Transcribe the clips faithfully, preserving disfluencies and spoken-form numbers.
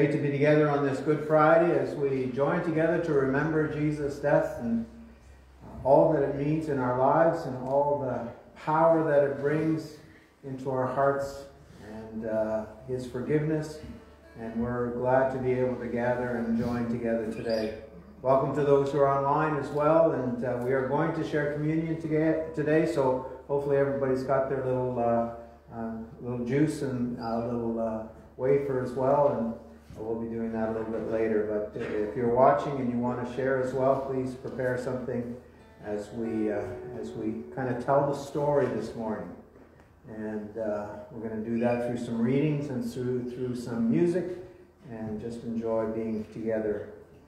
Great to be together on this Good Friday as we join together to remember Jesus' death and uh, all that it means in our lives and all the power that it brings into our hearts and uh, His forgiveness. And we're glad to be able to gather and join together today. Welcome to those who are online as well. And uh, we are going to share communion today, so hopefully everybody's got their little, uh, uh, little juice and a little uh, wafer as well. And we'll be doing that a little bit later. But if you're watching and you want to share as well, please prepare something as we uh, as we kind of tell the story this morning. And uh, we're going to do that through some readings and through through some music, and just enjoy being together.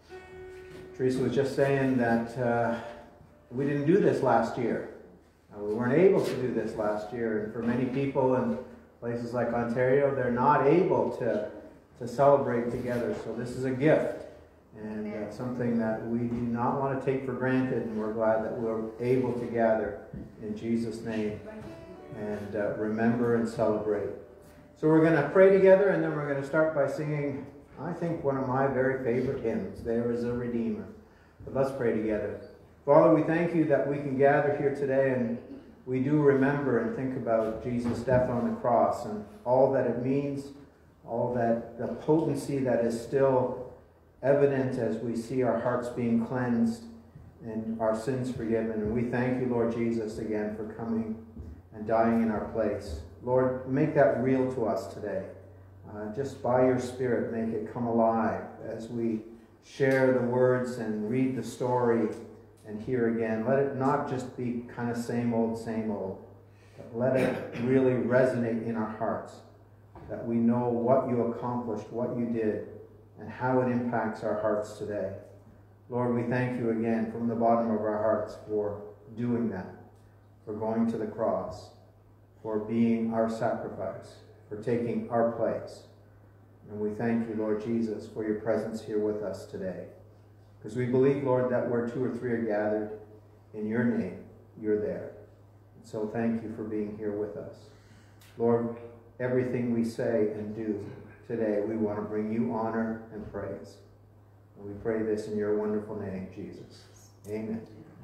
Teresa was just saying that uh, we didn't do this last year. Uh, we weren't able to do this last year, and for many people in places like Ontario, they're not able to. to celebrate together. So this is a gift and uh, something that we do not want to take for granted, and we're glad that we're able to gather in Jesus' name and uh, remember and celebrate. So we're going to pray together, and then we're going to start by singing, I think, one of my very favorite hymns, There is a Redeemer. But let's pray together. Father, we thank you that we can gather here today, and we do remember and think about Jesus' death on the cross and all that it means, all that the potency that is still evident as we see our hearts being cleansed and our sins forgiven. And we thank you, Lord Jesus, again for coming and dying in our place. Lord, make that real to us today. Uh, just by your Spirit, make it come alive as we share the words and read the story and hear again. Let it not just be kind of same old, same old, but let it really resonate in our hearts, that we know what you accomplished, what you did, and how it impacts our hearts today. Lord, we thank you again from the bottom of our hearts for doing that, for going to the cross, for being our sacrifice, for taking our place. And we thank you, Lord Jesus, for your presence here with us today. Because we believe, Lord, that where two or three are gathered in your name, you're there. And so thank you for being here with us. Lord, everything we say and do today, we want to bring you honor and praise. And we pray this in your wonderful name, Jesus. Amen.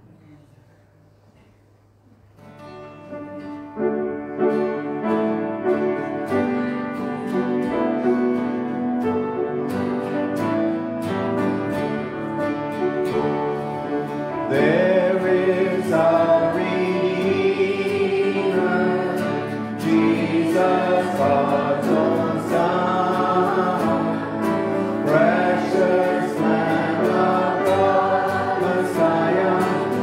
There is a Redeemer, Jesus, God's own Son, precious Lamb of God, Messiah,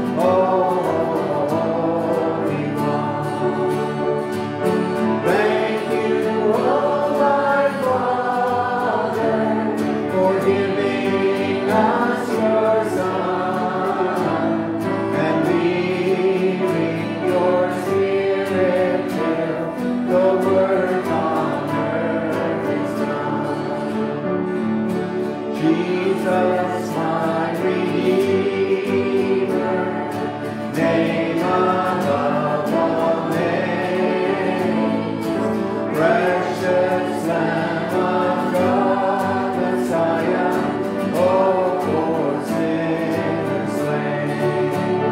Holy One. Thank you, oh my Father, for giving us your Son, and leaving your Spirit till the work on earth is done. Jesus, my Redeemer, name above all names, precious Lamb of God, Messiah, oh, for sinners slain.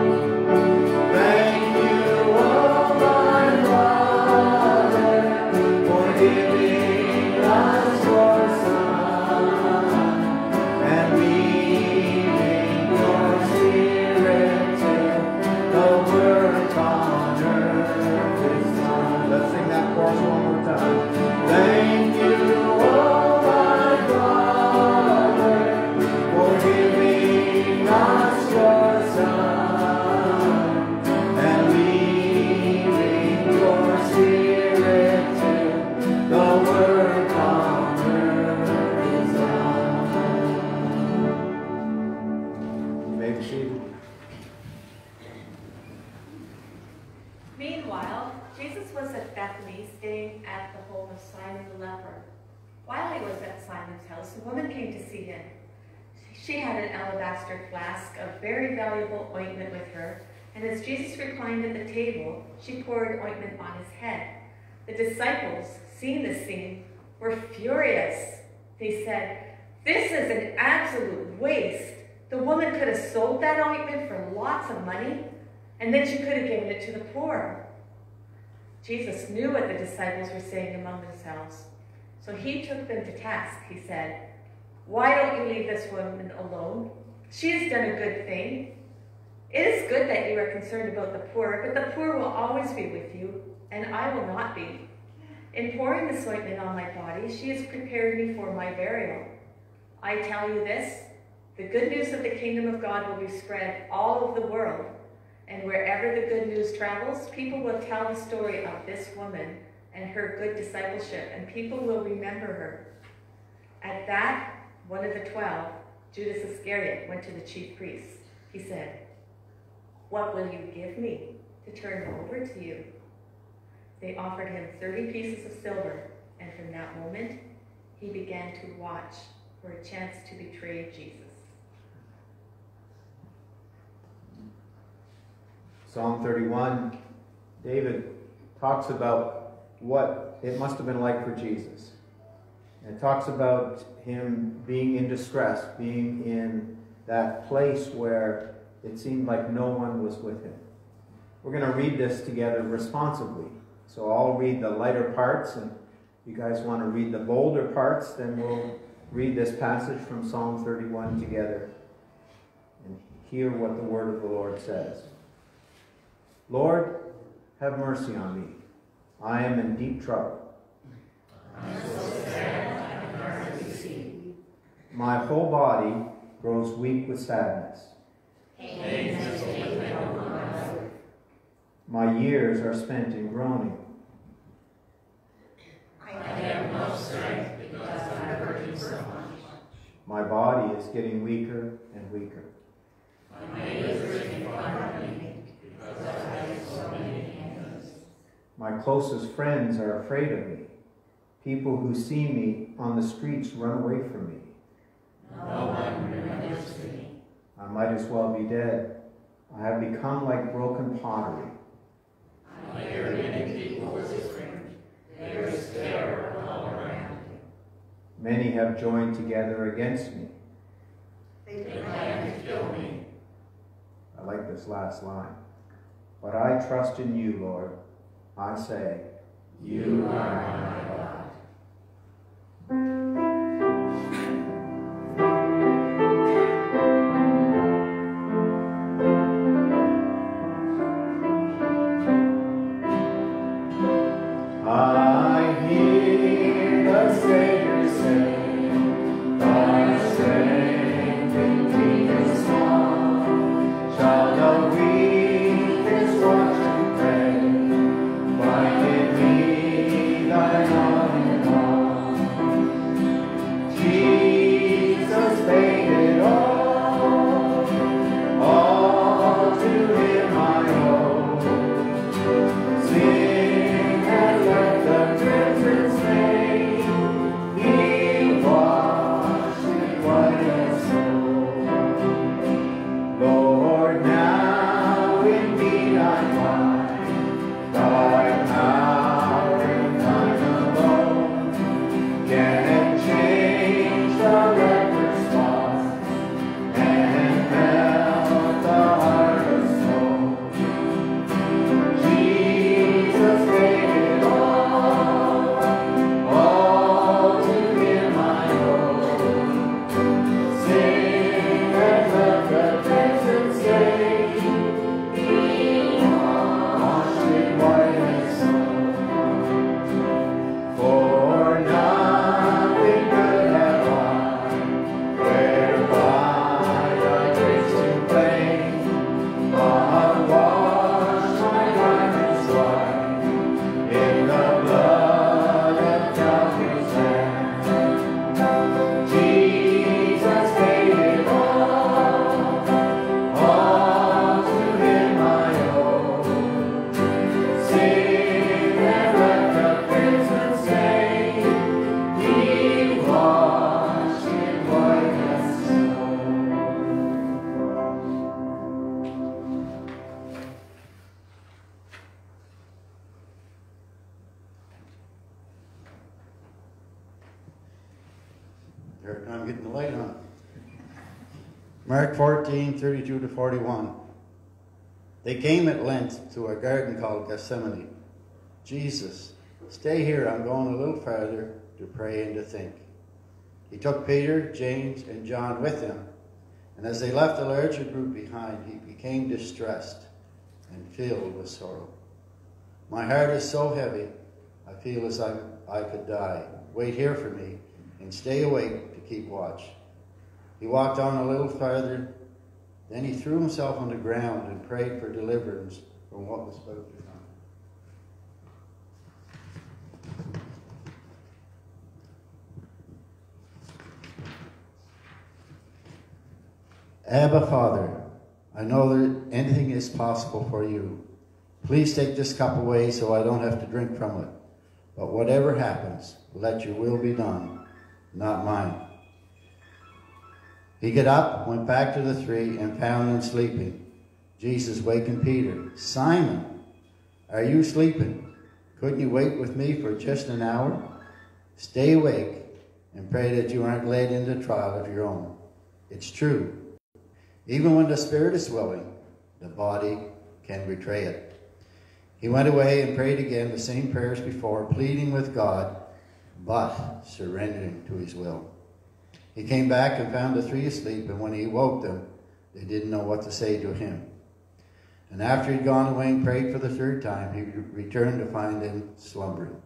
Thank you, oh my Father, for giving us your Son, and leaving your Spirit till the work on earth is done. Let's sing that chorus one more time. Thank you, oh my Father, for giving us your Son, and leaving your Spirit till the work on earth is done. You may be seated. Meanwhile, Jesus was at Bethany, staying at the home of Simon the leper. While he was at Simon's house, a woman came to see him. She had an alabaster flask of very valuable ointment with her, and as Jesus reclined at the table, she poured ointment on his head. The disciples, seeing this scene, were furious. They said, This is an absolute waste. The woman could have sold that ointment for lots of money, and then she could have given it to the poor. Jesus knew what the disciples were saying among themselves, so he took them to task. He said, "Why don't you leave this woman alone? She has done a good thing. It is good that you are concerned about the poor, but the poor will always be with you, and I will not be. In pouring this ointment on my body, she has prepared me for my burial. I tell you this, the good news of the kingdom of God will be spread all over the world, and wherever the good news travels, people will tell the story of this woman and her good discipleship, and people will remember her." At that, one of the twelve, Judas Iscariot, went to the chief priests. He said, "What will you give me to turn over to you?" They offered him thirty pieces of silver, and from that moment, he began to watch for a chance to betray Jesus. Psalm thirty-one, David talks about what it must have been like for Jesus. And it talks about him being in distress, being in that place where it seemed like no one was with him. We're going to read this together responsibly. So I'll read the lighter parts, and if you guys want to read the bolder parts, then we'll read this passage from Psalm thirty-one together and hear what the word of the Lord says. Lord, have mercy on me. I am in deep trouble. I am so sad I can hardly see. My whole body grows weak with sadness. Pain has taken over my life. My years are spent in groaning. I have no strength because I'm hurting so much. My body is getting weaker and weaker. My neighbors make fun of me because I have so many enemies. My closest friends are afraid of me. People who see me on the streets run away from me. No one remembers me. I might as well be dead. I have become like broken pottery. I hear many people whispering. There is terror all around me. Many have joined together against me. They plan to kill me. I like this last line. But I trust in you, Lord. I say, You are my God. I hear the Savior say, thy strength indeed is small. Shall the weakest watch and pray, find in me thy loving arm. I'm getting the light on. Mark fourteen, thirty-two to forty-one. They came at length to a garden called Gethsemane. Jesus, stay here, I'm going a little farther to pray and to think. He took Peter, James, and John with him, and as they left the larger group behind, he became distressed and filled with sorrow. My heart is so heavy, I feel as I, I could die. Wait here for me, and stay awake to keep watch. He walked on a little farther, then he threw himself on the ground and prayed for deliverance from what was about to come. Abba, Father, I know that anything is possible for you. Please take this cup away so I don't have to drink from it. But whatever happens, let your will be done, not mine. He got up, went back to the three, and found them sleeping. Jesus wakened Peter. Simon, are you sleeping? Couldn't you wait with me for just an hour? Stay awake and pray that you aren't led into trial of your own. It's true. Even when the spirit is willing, the body can betray it. He went away and prayed again the same prayers before, pleading with God, but surrendering to his will. He came back and found the three asleep, and when he woke them, they didn't know what to say to him. And after he'd gone away and prayed for the third time, he returned to find them slumbering.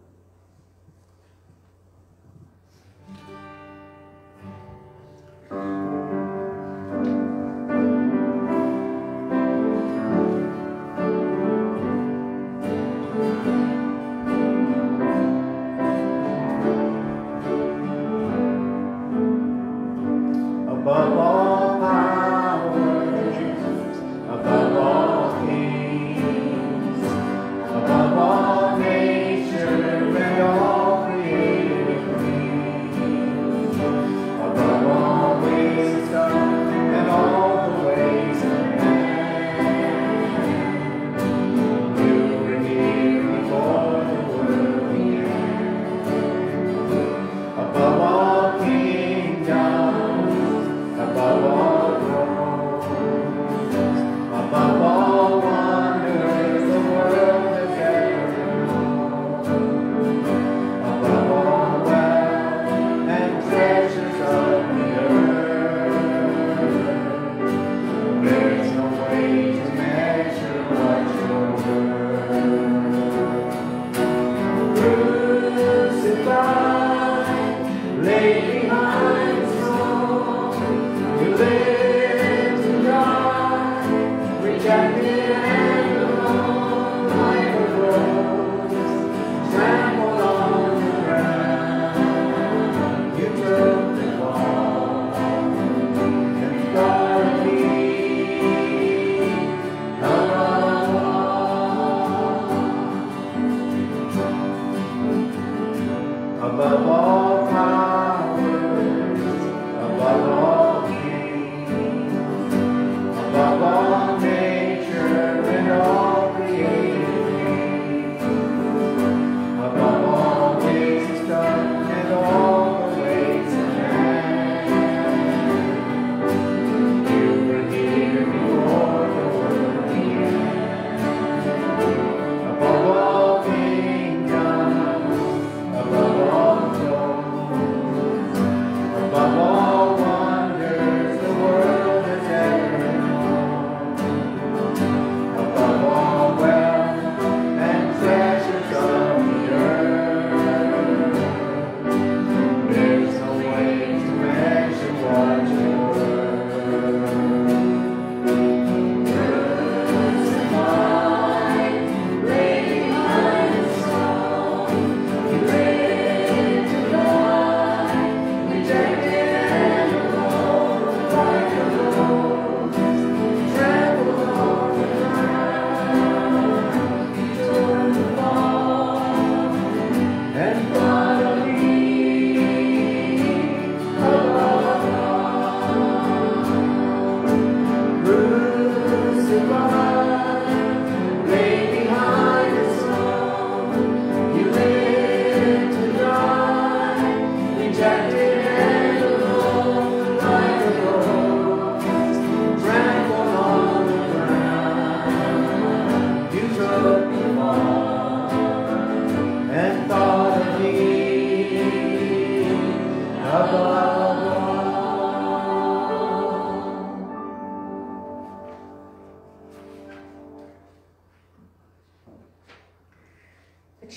Above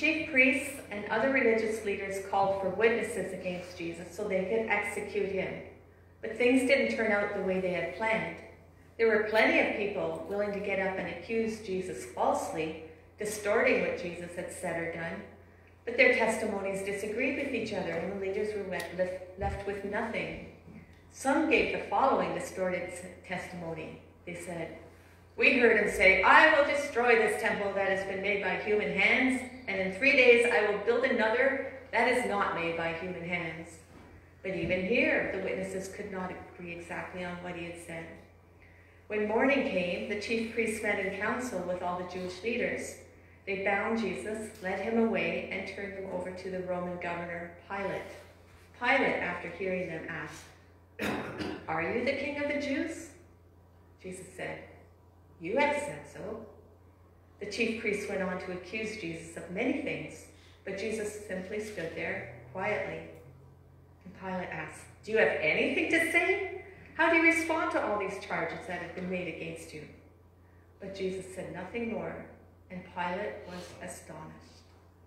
chief priests and other religious leaders called for witnesses against Jesus so they could execute him. But things didn't turn out the way they had planned. There were plenty of people willing to get up and accuse Jesus falsely, distorting what Jesus had said or done. But their testimonies disagreed with each other, and the leaders were left with nothing. Some gave the following distorted testimony. They said, "We heard him say, 'I will destroy this temple that has been made by human hands, and in three days I will build another that is not made by human hands.'" But even here, the witnesses could not agree exactly on what he had said. When morning came, the chief priests met in council with all the Jewish leaders. They bound Jesus, led him away, and turned him over to the Roman governor, Pilate. Pilate, after hearing them, asked, "Are you the king of the Jews?" Jesus said, "You have said so." The chief priests went on to accuse Jesus of many things, but Jesus simply stood there quietly. And Pilate asked, "Do you have anything to say? How do you respond to all these charges that have been made against you?" But Jesus said nothing more, and Pilate was astonished.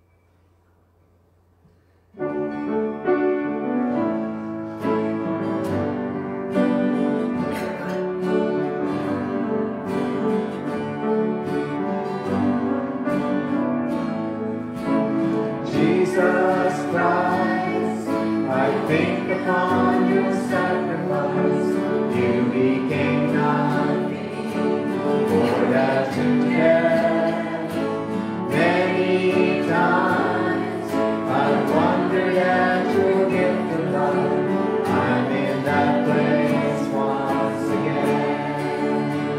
Jesus Christ, I think upon your sacrifice. You became nothing, more that to death. Many times I've wondered at your gift of love. I'm in that place once again.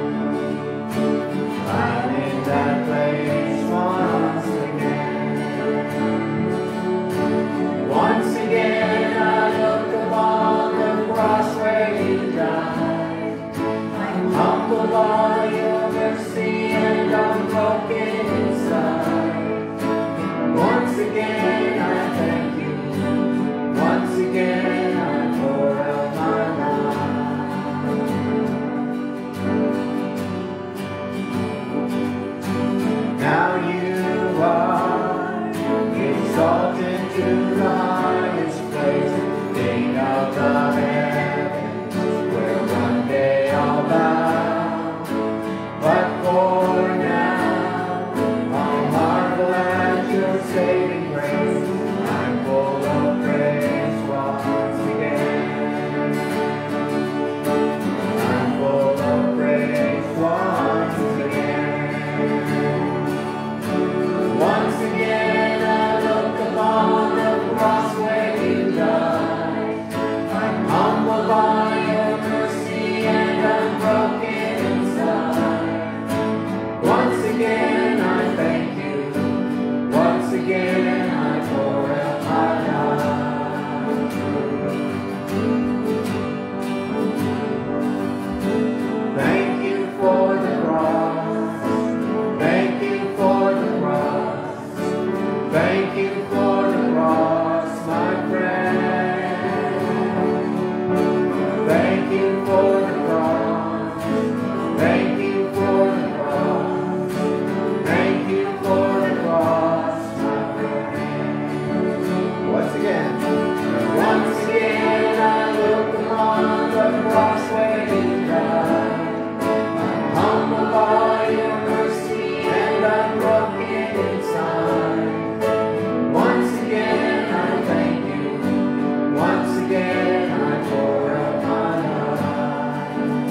I'm in that place once again. Once again I look upon the cross where you died. I'm humbled by your mercy and unbroken inside. Once again I thank you. Once again I pour out my life. Now you are exalted to the highest place, King of the heavens, where one day I'll bow. But for now, I'll marvel at your saving grace. I'm full of praise once again. I'm full of praise once again. Once again I look upon the cross where you died. I'm humbled by your mercy and unbroken inside. Once again I thank you. Once again I pour out my life. Thank you for the cross. Thank you for the cross. Thank you for the cross, my friend. Thank you for the cross. Thank you for the cross. Thank you for the cross, my friend. Once again. Once again I look upon the cross where you died. I'm humbled by your mercy and unbroken inside. Once again I thank you. Once again I pour out my life.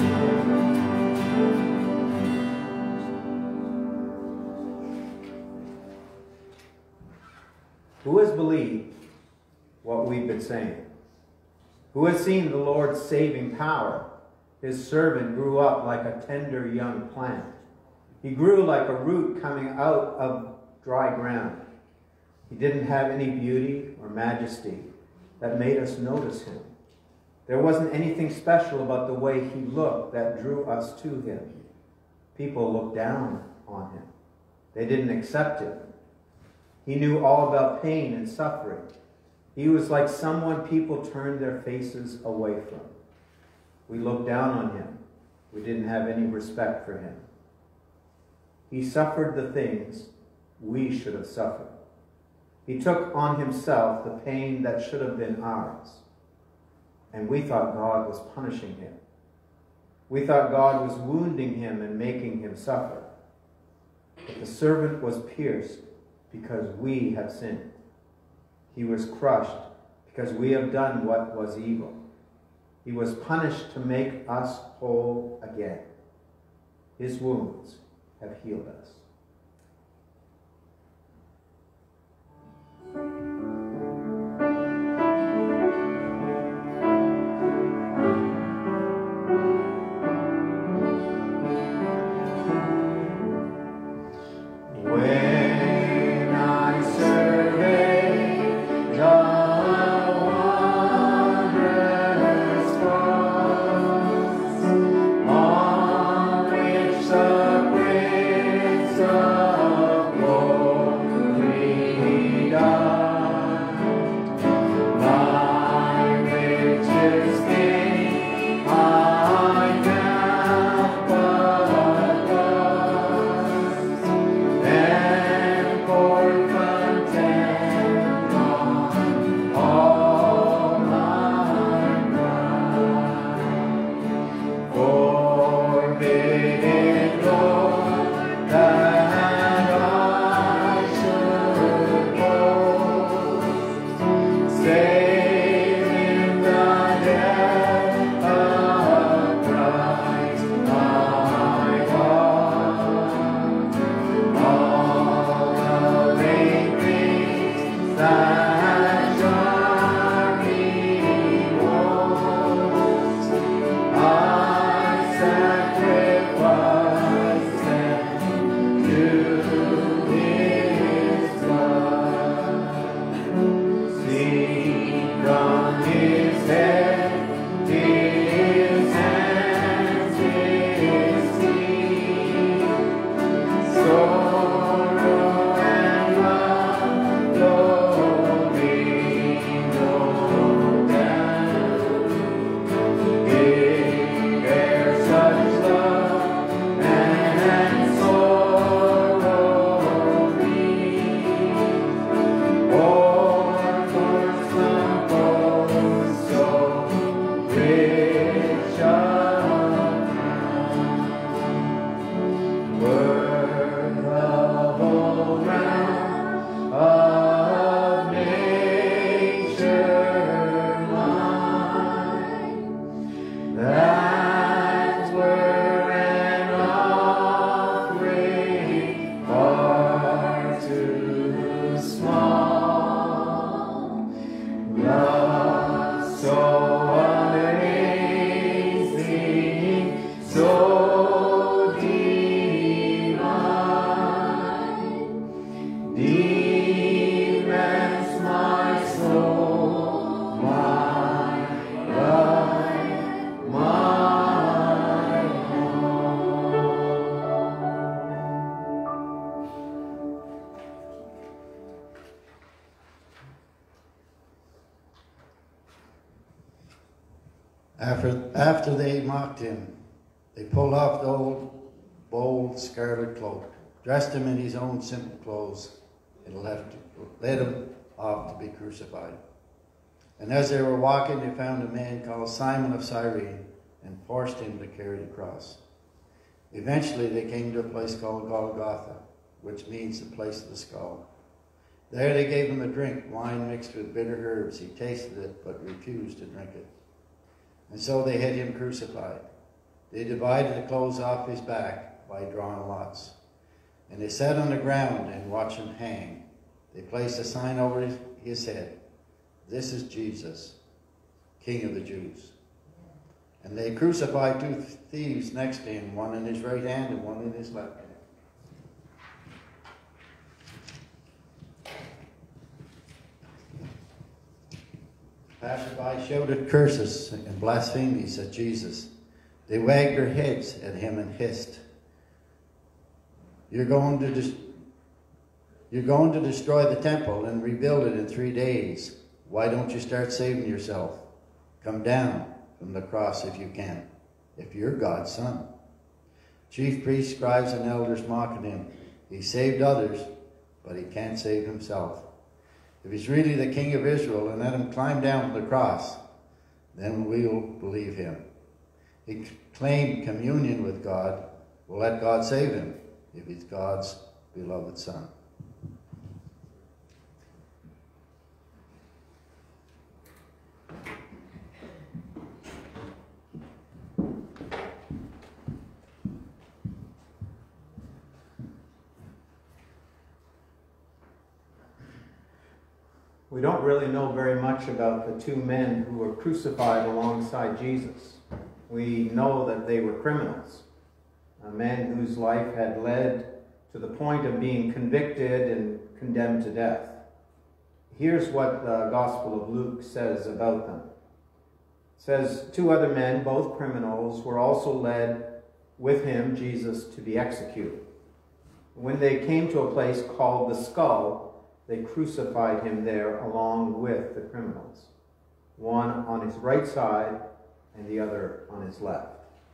Who has believed what we've been saying? Who has seen the Lord's saving power? His servant grew up like a tender young plant. He grew like a root coming out of dry ground. He didn't have any beauty or majesty that made us notice him. There wasn't anything special about the way he looked that drew us to him. People looked down on him. They didn't accept him. He knew all about pain and suffering. He was like someone people turned their faces away from. We looked down on him. We didn't have any respect for him. He suffered the things we should have suffered. He took on himself the pain that should have been ours. And we thought God was punishing him. We thought God was wounding him and making him suffer. But the servant was pierced because we have sinned. He was crushed because we have done what was evil. He was punished to make us whole again. His wounds have healed us. After, after they mocked him, they pulled off the old, bold scarlet cloak, dressed him in his own simple clothes, and left, led him off to be crucified. And as they were walking, they found a man called Simon of Cyrene and forced him to carry the cross. Eventually, they came to a place called Golgotha, which means the place of the skull. There they gave him a drink, wine mixed with bitter herbs. He tasted it, but refused to drink it. And so they had him crucified. They divided the clothes off his back by drawing lots. And they sat on the ground and watched him hang. They placed a sign over his, his head. This is Jesus, King of the Jews. And they crucified two thieves next to him, one in his right hand and one in his left hand. Passersby shouted curses and blasphemies at Jesus. They wagged their heads at him and hissed, You're going to des- You're going to destroy the temple and rebuild it in three days. Why don't you start saving yourself? Come down from the cross if you can, if you're God's son. Chief priests, scribes, and elders mocking him. He saved others, but he can't save himself. If he's really the King of Israel, and let him climb down from the cross, then we'll believe him. He claimed communion with God. We'll let God save him if he's God's beloved Son. We don't really know very much about the two men who were crucified alongside Jesus. We know that they were criminals, uh, men whose life had led to the point of being convicted and condemned to death. Here's what the Gospel of Luke says about them. It says, two other men, both criminals, were also led with him, Jesus, to be executed. When they came to a place called the Skull, they crucified him there along with the criminals, one on his right side and the other on his left.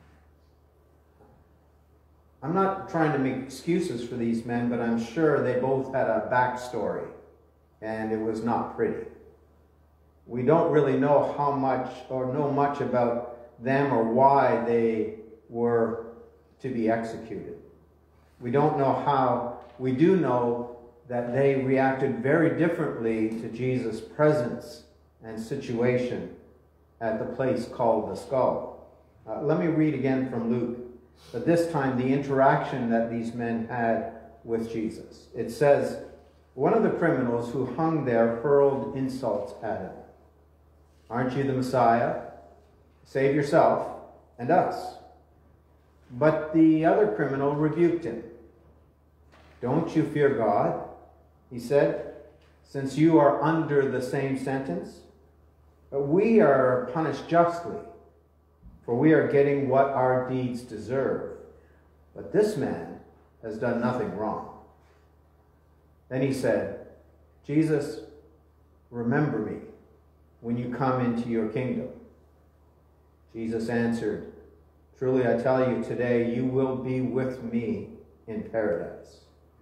I'm not trying to make excuses for these men, but I'm sure they both had a backstory, and it was not pretty. We don't really know how much or know much about them or why they were to be executed. We don't know how. We do know that they reacted very differently to Jesus' presence and situation at the place called the Skull. Uh, let me read again from Luke, but this time the interaction that these men had with Jesus. It says, one of the criminals who hung there hurled insults at him. Aren't you the Messiah? Save yourself and us. But the other criminal rebuked him. Don't you fear God? He said, since you are under the same sentence, but we are punished justly, for we are getting what our deeds deserve. But this man has done nothing wrong. Then he said, Jesus, remember me when you come into your kingdom. Jesus answered, truly I tell you, today you will be with me in paradise.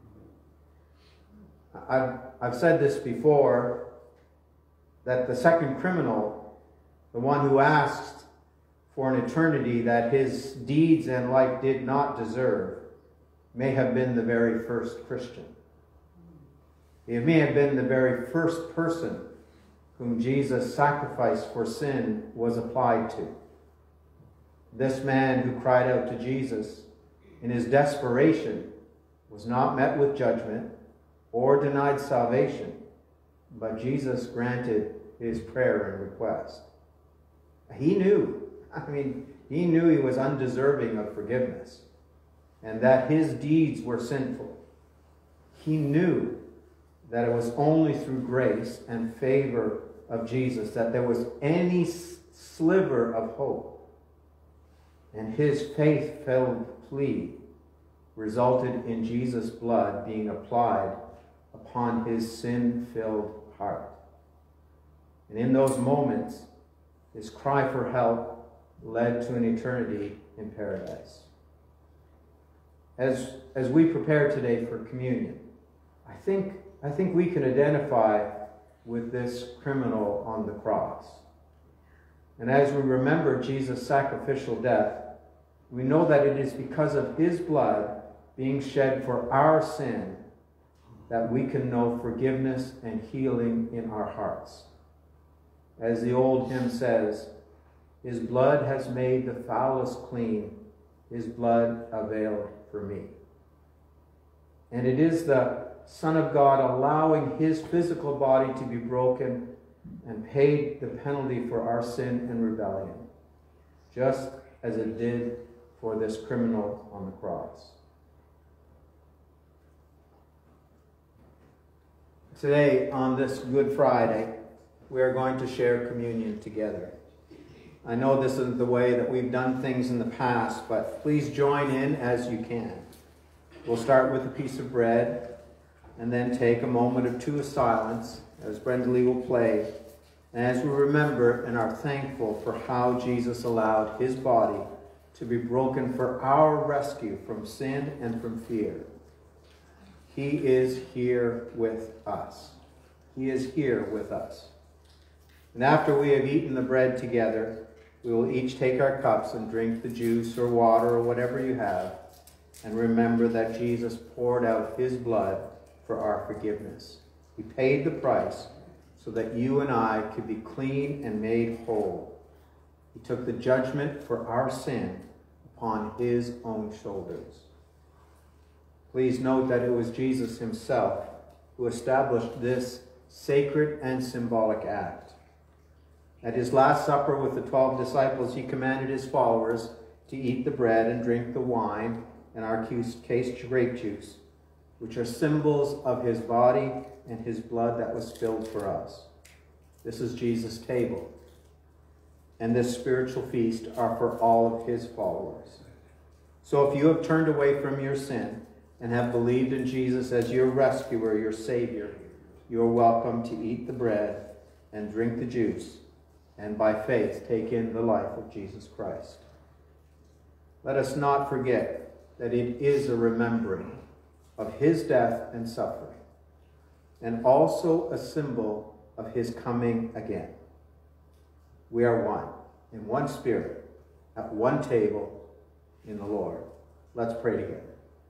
I've, I've said this before, that the second criminal, the one who asked for an eternity that his deeds and life did not deserve, may have been the very first Christian. He may have been the very first person whom Jesus' sacrifice for sin was applied to. This man who cried out to Jesus in his desperation was not met with judgment or denied salvation, but Jesus granted his prayer and request. He knew, I mean, he knew he was undeserving of forgiveness and that his deeds were sinful. He knew that it was only through grace and favor of Jesus that there was any sliver of hope. And his faith-filled plea resulted in Jesus' blood being applied upon his sin-filled heart. And in those moments, his cry for help led to an eternity in paradise. As, as we prepare today for communion, I think, I think we can identify with this criminal on the cross. And as we remember Jesus' sacrificial death, we know that it is because of his blood being shed for our sin that we can know forgiveness and healing in our hearts. As the old hymn says, his blood has made the foulest clean, his blood availed for me. And it is the Son of God allowing his physical body to be broken and paid the penalty for our sin and rebellion, just as it did for this criminal on the cross. Today, on this Good Friday, we are going to share communion together. I know this isn't the way that we've done things in the past, but please join in as you can. We'll start with a piece of bread and then take a moment or two of silence as Brenda Lee will play, and as we remember and are thankful for how Jesus allowed his body to be broken for our rescue from sin and from fear. He is here with us. He is here with us. And after we have eaten the bread together, we will each take our cups and drink the juice or water or whatever you have, and remember that Jesus poured out his blood for our forgiveness. He paid the price so that you and I could be clean and made whole. He took the judgment for our sin upon his own shoulders. Please note that it was Jesus himself who established this sacred and symbolic act. At his Last Supper with the twelve disciples, he commanded his followers to eat the bread and drink the wine, in our case grape juice, which are symbols of his body and his blood that was spilled for us. This is Jesus' table, and this spiritual feast are for all of his followers. So if you have turned away from your sin and have believed in Jesus as your rescuer, your Savior, you are welcome to eat the bread and drink the juice, and by faith take in the life of Jesus Christ. Let us not forget that it is a remembering of his death and suffering, and also a symbol of his coming again. We are one, in one spirit, at one table in the Lord. Let's pray together.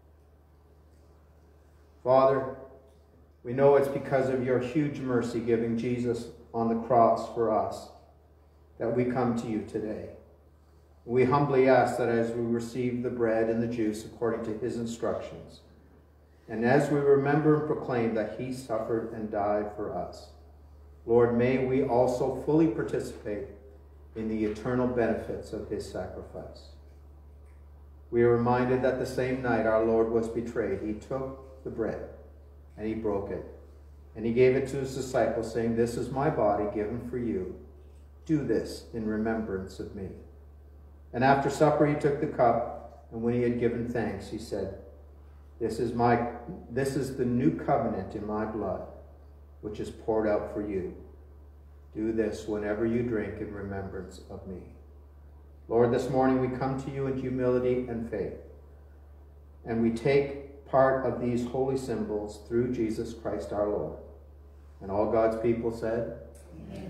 Father, we know it's because of your huge mercy giving Jesus on the cross for us that we come to you today. We humbly ask that as we receive the bread and the juice according to his instructions, and as we remember and proclaim that he suffered and died for us, Lord, may we also fully participate in the eternal benefits of his sacrifice. We are reminded that the same night our Lord was betrayed, he took the bread and he broke it, and he gave it to his disciples, saying, "This is my body given for you. Do this in remembrance of me." And after supper he took the cup, and when he had given thanks, he said, This is my, this is the new covenant in my blood, which is poured out for you. Do this whenever you drink in remembrance of me." Lord, this morning we come to you in humility and faith, and we take part of these holy symbols through Jesus Christ our Lord. And all God's people said, Amen.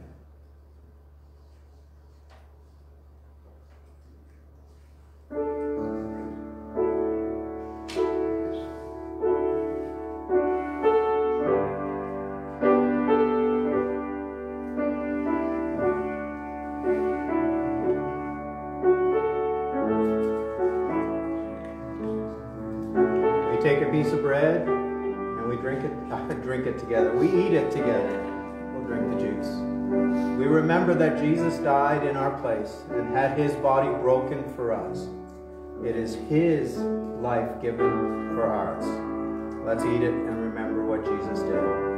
Take a piece of bread and we drink it, drink it together. We eat it together. We'll drink the juice. We remember that Jesus died in our place and had his body broken for us. It is his life given for ours. Let's eat it and remember what Jesus did.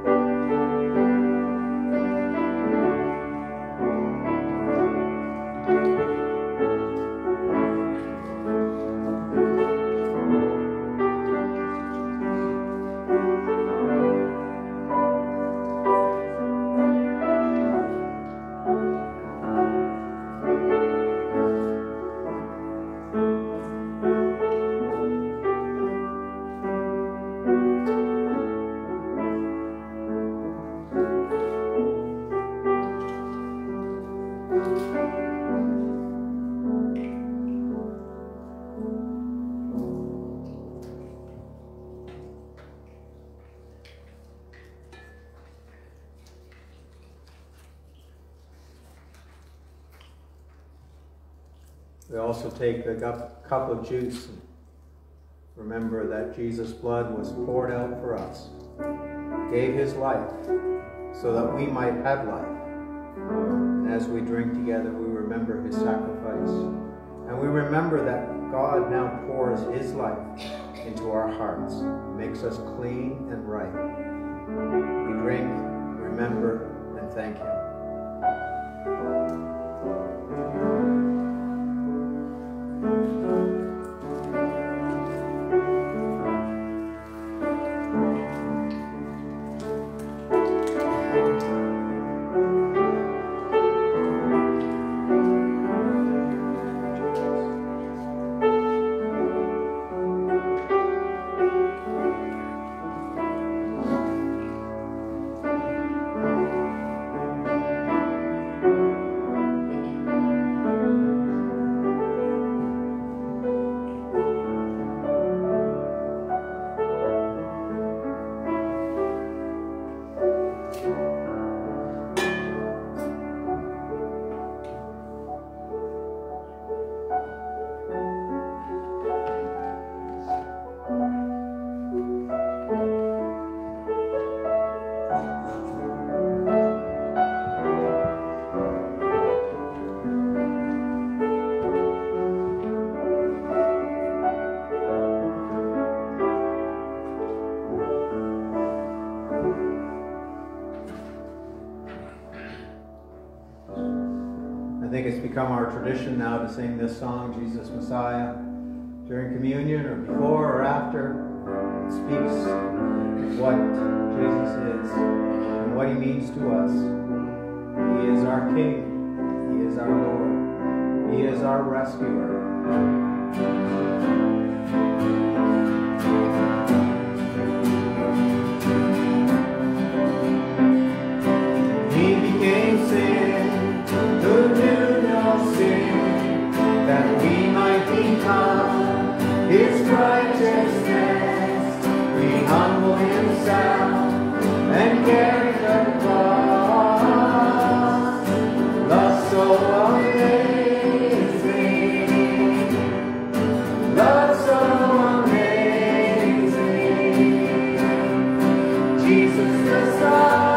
We also take the cup of juice and remember that Jesus' blood was poured out for us, gave his life so that we might have life. And as we drink together, we remember his sacrifice. And we remember that God now pours his life into our hearts, makes us clean and right. We drink, remember, and thank him. become our tradition now to sing this song, Jesus Messiah, during communion or before or after. It speaks of what Jesus is and what he means to us. He is our King. He is our Lord. He is our rescuer. He became sin, who knew no sin, that we might become his righteousness. He humbled himself and carried the cross. Love so amazing, love so amazing. Jesus Messiah.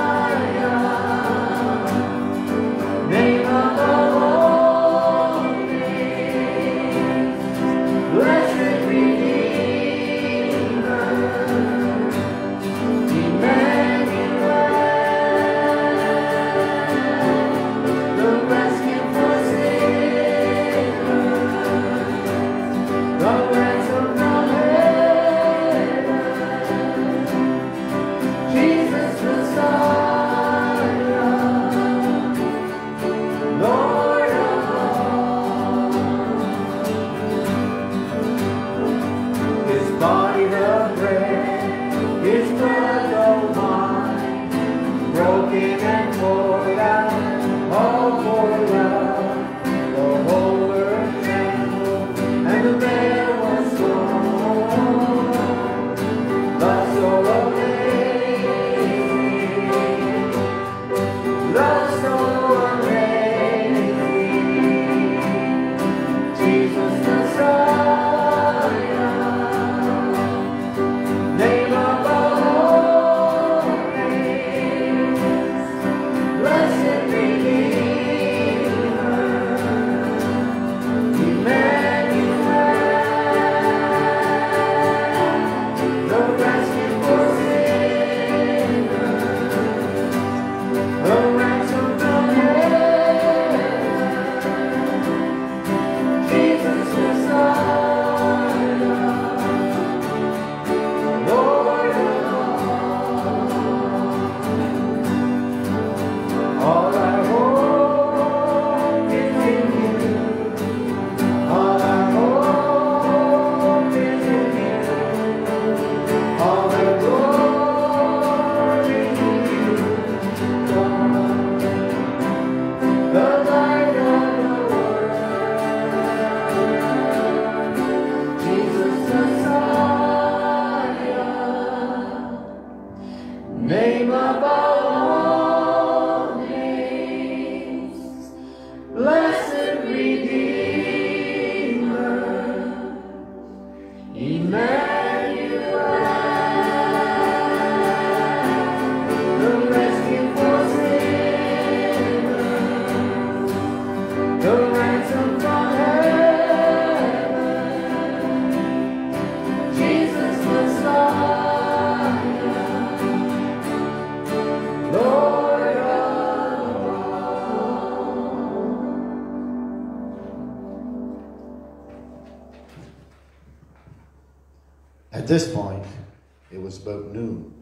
At this point, it was about noon,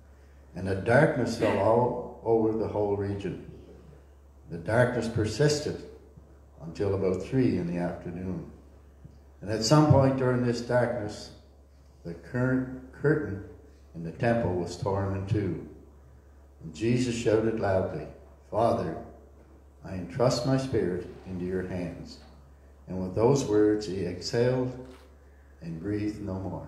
and a darkness fell all over the whole region. The darkness persisted until about three in the afternoon. And at some point during this darkness, the current curtain in the temple was torn in two. And Jesus shouted loudly, "Father, I entrust my spirit into your hands." And with those words, he exhaled and breathed no more.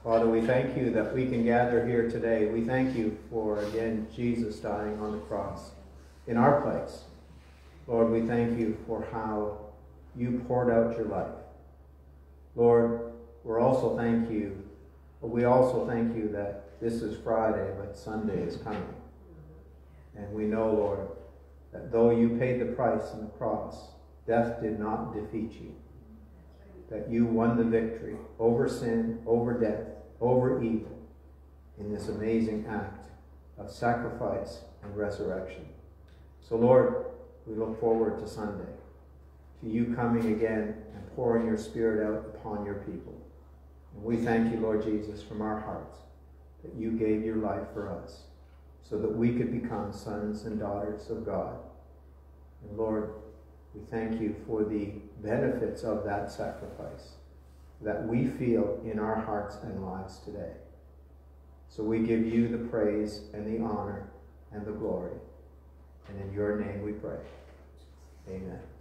Father, we thank you that we can gather here today. We thank you for, again, Jesus dying on the cross in our place. Lord, we thank you for how you poured out your life. Lord, we're also thank you, we also thank you that this is Friday, but Sunday is coming. And we know, Lord, that though you paid the price on the cross, death did not defeat you. That you won the victory over sin, over death, over evil in this amazing act of sacrifice and resurrection. So, Lord, we look forward to Sunday, to you coming again and pouring your Spirit out upon your people. And we thank you, Lord Jesus, from our hearts, that you gave your life for us so that we could become sons and daughters of God. And Lord, we thank you for the benefits of that sacrifice that we feel in our hearts and lives today. So we give you the praise and the honor and the glory. And in your name we pray. Amen.